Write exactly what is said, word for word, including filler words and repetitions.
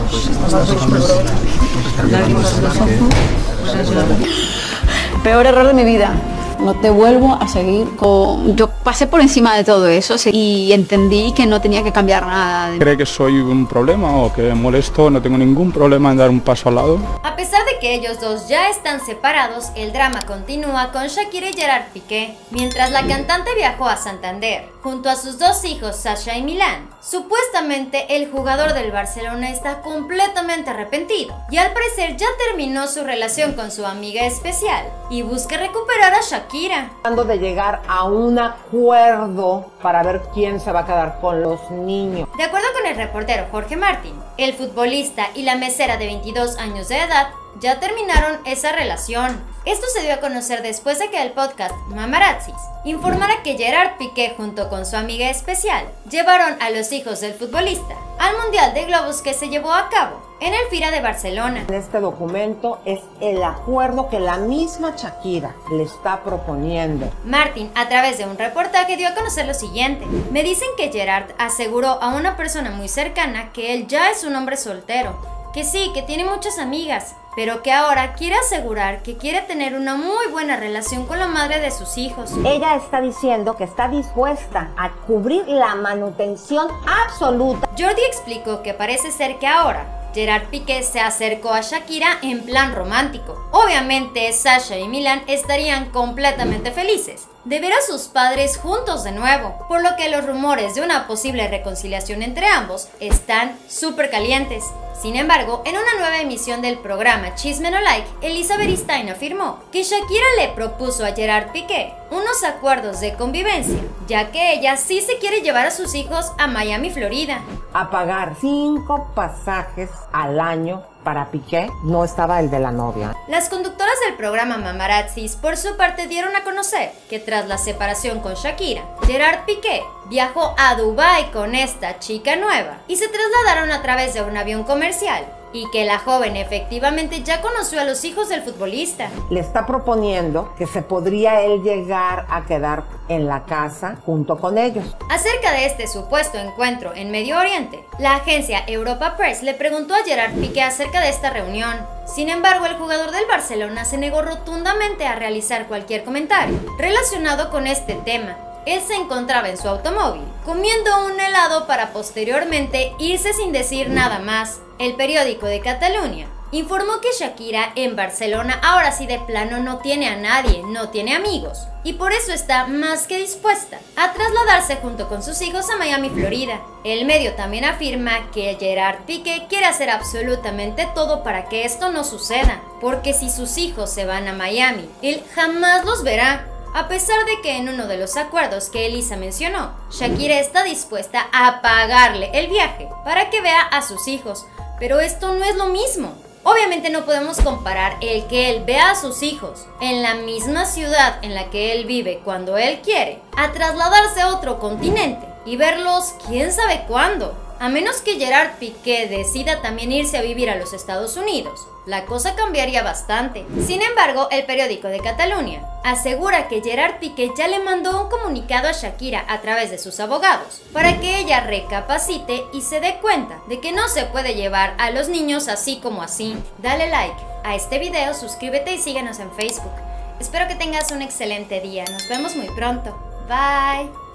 Peor error de mi vida. No te vuelvo a seguir con... Yo pasé por encima de todo eso y entendí que no tenía que cambiar nada. ¿Cree que soy un problema o que molesto? No tengo ningún problema en dar un paso al lado. A pesar de que ellos dos ya están separados, el drama continúa con Shakira y Gerard Piqué. Mientras la cantante viajó a Santander junto a sus dos hijos Sasha y Milán, supuestamente el jugador del Barcelona está completamente arrepentido y al parecer ya terminó su relación con su amiga especial y busca recuperar a Shakira. Tratando de llegar a un acuerdo para ver quién se va a quedar con los niños. De acuerdo con el reportero Jorge Martín, el futbolista y la mesera de veintidós años de edad ya terminaron esa relación. Esto se dio a conocer después de que el podcast Mamarazzis informara que Gerard Piqué junto con su amiga especial llevaron a los hijos del futbolista al Mundial de Globos que se llevó a cabo en el Fira de Barcelona. En este documento es el acuerdo que la misma Shakira le está proponiendo. Martin, a través de un reportaje, dio a conocer lo siguiente. Me dicen que Gerard aseguró a una persona muy cercana que él ya es un hombre soltero, que sí, que tiene muchas amigas, pero que ahora quiere asegurar que quiere tener una muy buena relación con la madre de sus hijos. Ella está diciendo que está dispuesta a cubrir la manutención absoluta. Jordi explicó que parece ser que ahora Gerard Piqué se acercó a Shakira en plan romántico. Obviamente Sasha y Milán estarían completamente felices de ver a sus padres juntos de nuevo, por lo que los rumores de una posible reconciliación entre ambos están súper calientes. Sin embargo, en una nueva emisión del programa Chisme No Like, Elisa Beristain afirmó que Shakira le propuso a Gerard Piqué unos acuerdos de convivencia, ya que ella sí se quiere llevar a sus hijos a Miami, Florida. A pagar cinco pasajes al año para Piqué, no estaba el de la novia. Las conductoras del programa Mamarazzis, por su parte, dieron a conocer que tras la separación con Shakira, Gerard Piqué viajó a Dubái con esta chica nueva y se trasladaron a través de un avión comercial, y que la joven efectivamente ya conoció a los hijos del futbolista. Le está proponiendo que se podría él llegar a quedar en la casa junto con ellos. Acerca de este supuesto encuentro en Medio Oriente, la agencia Europa Press le preguntó a Gerard Piqué acerca de esta reunión. Sin embargo, el jugador del Barcelona se negó rotundamente a realizar cualquier comentario relacionado con este tema. Él se encontraba en su automóvil, comiendo un helado para posteriormente irse sin decir nada más. El periódico de Cataluña informó que Shakira en Barcelona ahora sí de plano no tiene a nadie, no tiene amigos, y por eso está más que dispuesta a trasladarse junto con sus hijos a Miami, Florida. El medio también afirma que Gerard Piqué quiere hacer absolutamente todo para que esto no suceda, porque si sus hijos se van a Miami, él jamás los verá. A pesar de que en uno de los acuerdos que Elisa mencionó, Shakira está dispuesta a pagarle el viaje para que vea a sus hijos, pero esto no es lo mismo. Obviamente no podemos comparar el que él vea a sus hijos en la misma ciudad en la que él vive cuando él quiere, a trasladarse a otro continente y verlos quién sabe cuándo. A menos que Gerard Piqué decida también irse a vivir a los Estados Unidos, la cosa cambiaría bastante. Sin embargo, el periódico de Cataluña asegura que Gerard Piqué ya le mandó un comunicado a Shakira a través de sus abogados para que ella recapacite y se dé cuenta de que no se puede llevar a los niños así como así. Dale like a este video, suscríbete y síguenos en Facebook. Espero que tengas un excelente día. Nos vemos muy pronto. Bye.